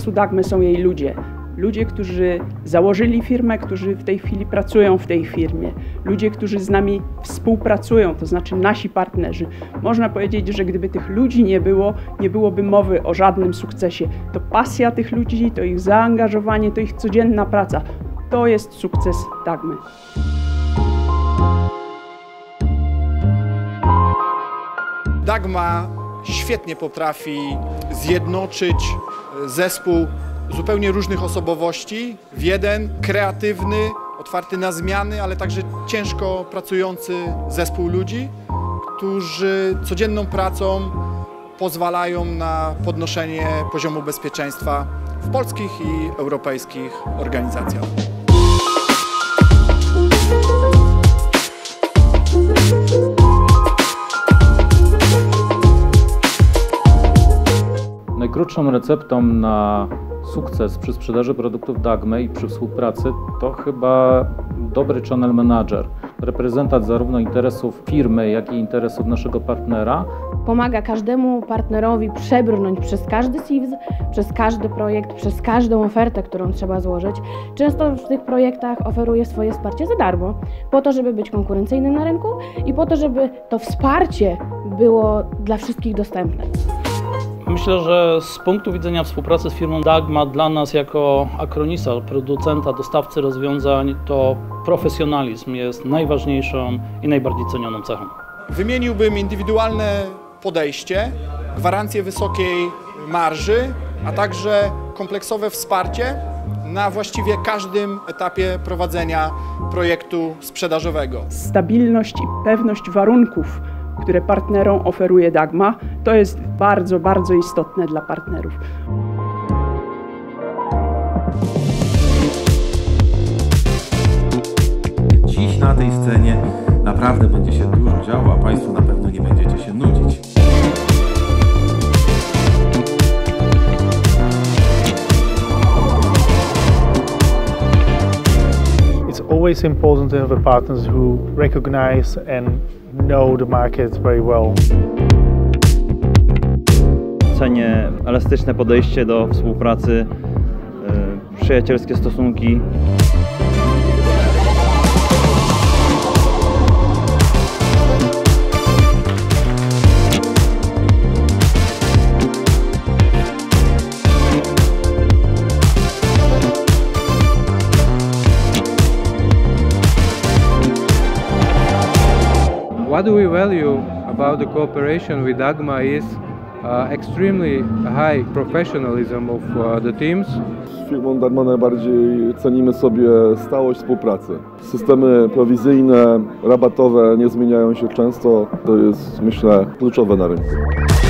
sukcesu Dagmy są jej ludzie. Ludzie, którzy założyli firmę, którzy w tej chwili pracują w tej firmie. Ludzie, którzy z nami współpracują, to znaczy nasi partnerzy. Można powiedzieć, że gdyby tych ludzi nie było, nie byłoby mowy o żadnym sukcesie. To pasja tych ludzi, to ich zaangażowanie, to ich codzienna praca. To jest sukces Dagmy. Dagma świetnie potrafi zjednoczyć zespół zupełnie różnych osobowości w jeden kreatywny, otwarty na zmiany, ale także ciężko pracujący zespół ludzi, którzy codzienną pracą pozwalają na podnoszenie poziomu bezpieczeństwa w polskich i europejskich organizacjach. Najkrótszą receptą na sukces przy sprzedaży produktów Dagmy i przy współpracy to chyba dobry channel manager, reprezentant zarówno interesów firmy, jak i interesów naszego partnera. Pomaga każdemu partnerowi przebrnąć przez każdy CIWS, przez każdy projekt, przez każdą ofertę, którą trzeba złożyć. Często w tych projektach oferuje swoje wsparcie za darmo, po to, żeby być konkurencyjnym na rynku i po to, żeby to wsparcie było dla wszystkich dostępne. Myślę, że z punktu widzenia współpracy z firmą Dagma dla nas jako akronista, producenta, dostawcy rozwiązań to profesjonalizm jest najważniejszą i najbardziej cenioną cechą. Wymieniłbym indywidualne podejście, gwarancję wysokiej marży, a także kompleksowe wsparcie na właściwie każdym etapie prowadzenia projektu sprzedażowego. Stabilność i pewność warunków, które partnerom oferuje Dagma, to jest bardzo, bardzo istotne dla partnerów. Dziś na tej scenie naprawdę będzie się dużo działo, a Państwo na pewno nie będziecie się nudzić. It's always important to have a partners who recognize and know the market very well. Cenię elastyczne podejście do współpracy, przyjacielskie stosunki. What do we value about the cooperation with Dagma is extremely high professionalism of the teams. Z firmą Dagma najbardziej cenimy sobie stałość współpracy. Systemy prowizyjne, rabatowe nie zmieniają się często. To jest, myślę, kluczowe na rynku.